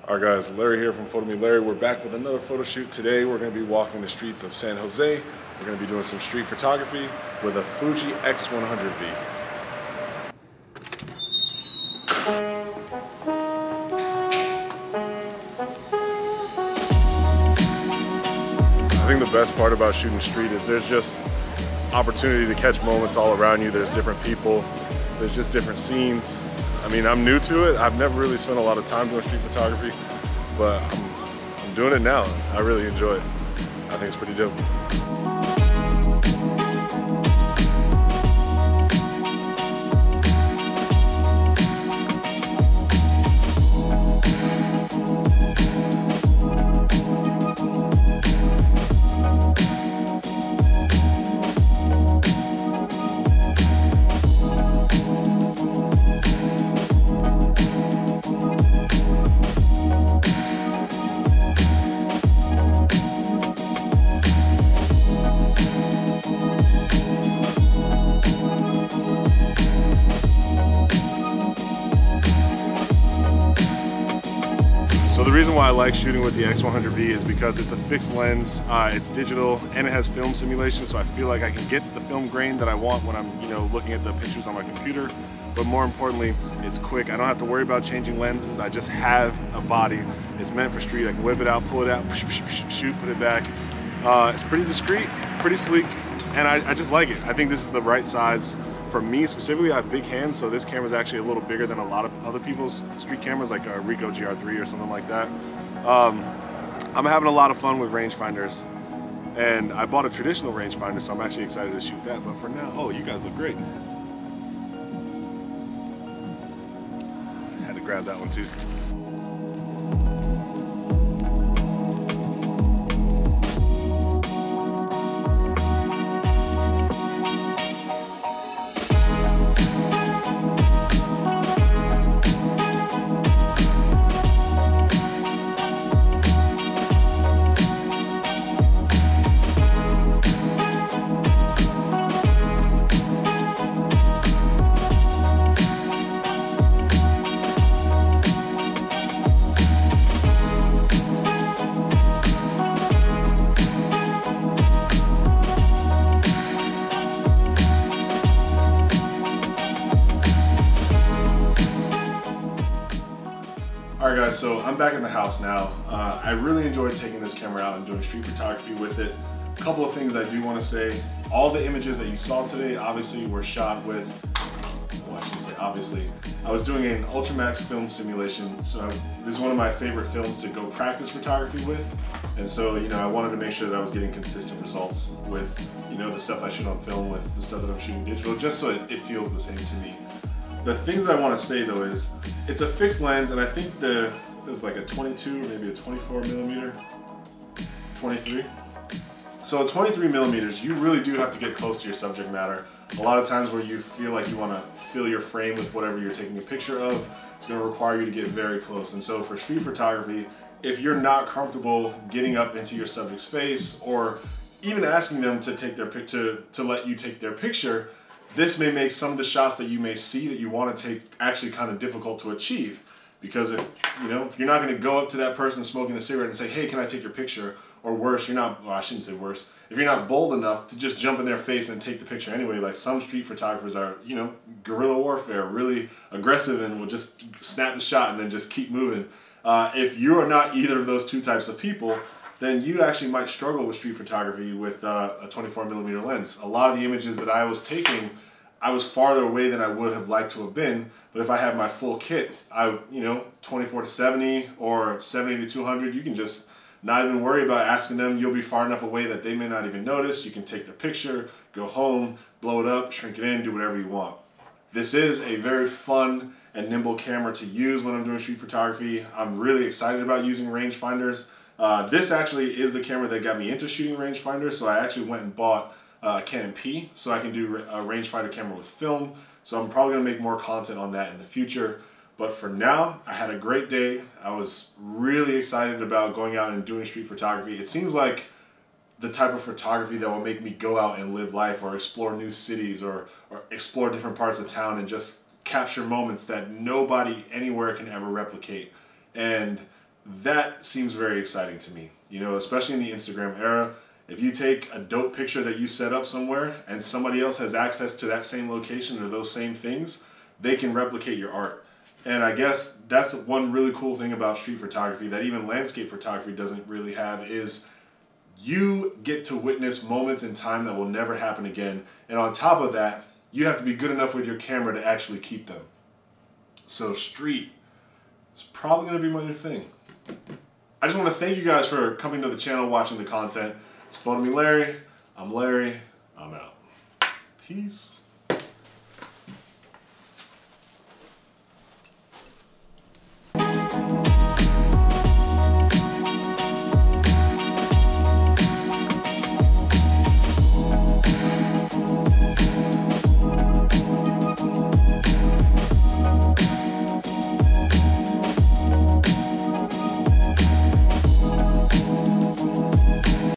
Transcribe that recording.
All right guys, Larry here from Photo Me Larry. We're back with another photo shoot. Today we're going to be walking the streets of San Jose. We're going to be doing some street photography with a Fuji X100V. I think the best part about shooting street is there's just opportunity to catch moments all around you. There's different people, there's just different scenes. I mean, I'm new to it. I've never really spent a lot of time doing street photography, but I'm doing it now. I really enjoy it. I think it's pretty dope. So the reason why I like shooting with the X100V is because it's a fixed lens, it's digital, and it has film simulation, so I feel like I can get the film grain that I want when I'm, looking at the pictures on my computer. But more importantly, it's quick. I don't have to worry about changing lenses. I just have a body. It's meant for street. I can whip it out, pull it out, shoot, put it back. It's pretty discreet, pretty sleek, and I just like it. I think this is the right size. For me specifically, I have big hands, so this camera is actually a little bigger than a lot of other people's street cameras, like a Ricoh GR3 or something like that. I'm having a lot of fun with rangefinders, and I bought a traditional rangefinder, so I'm actually excited to shoot that. But for now, oh, you guys look great. Had to grab that one too. Alright guys, so I'm back in the house now. I really enjoyed taking this camera out and doing street photography with it. A couple of things I do want to say. All the images that you saw today obviously were shot with, well, I shouldn't say obviously. I was doing an Ultramax film simulation, so this is one of my favorite films to go practice photography with. And so, I wanted to make sure that I was getting consistent results with, the stuff I shoot on film with the stuff that I'm shooting digital, just so it feels the same to me. The things that I want to say though is, it's a fixed lens, and I think there's like a 22 or maybe a 24 millimeter, 23. So 23 millimeters, you really do have to get close to your subject matter. A lot of times where you feel like you want to fill your frame with whatever you're taking a picture of, it's going to require you to get very close. And so for street photography, if you're not comfortable getting up into your subject's face or even asking them to take their to let you take their picture, this may make some of the shots that you may see that you want to take actually kind of difficult to achieve. Because if you're not going to go up to that person smoking a cigarette and say, hey, can I take your picture? Or worse, well, I shouldn't say worse. If you're not bold enough to just jump in their face and take the picture anyway, like some street photographers are, guerrilla warfare, really aggressive and will just snap the shot and then just keep moving. If you are not either of those two types of people, then you actually might struggle with street photography with a 24 millimeter lens. A lot of the images that I was taking, I was farther away than I would have liked to have been, but if I had my full kit, 24 to 70 or 70 to 200, you can just not even worry about asking them. You'll be far enough away that they may not even notice. You can take their picture, go home, blow it up, shrink it in, do whatever you want. This is a very fun and nimble camera to use when I'm doing street photography. I'm really excited about using rangefinders. This actually is the camera that got me into shooting rangefinders, so I actually went and bought Canon P, so I can do a rangefinder camera with film. So I'm probably gonna make more content on that in the future. But for now, I had a great day. I was really excited about going out and doing street photography. It seems like the type of photography that will make me go out and live life or explore new cities or explore different parts of town and just capture moments that nobody anywhere can ever replicate. And That seems very exciting to me. You know, especially in the Instagram era, if you take a dope picture that you set up somewhere and somebody else has access to that same location or those same things, they can replicate your art. And I guess that's one really cool thing about street photography that even landscape photography doesn't really have, is you get to witness moments in time that will never happen again. And on top of that, you have to be good enough with your camera to actually keep them. So street is probably going to be my new thing. I just want to thank you guys for coming to the channel, watching the content. It's Photo Me Larry. I'm Larry. I'm out. Peace.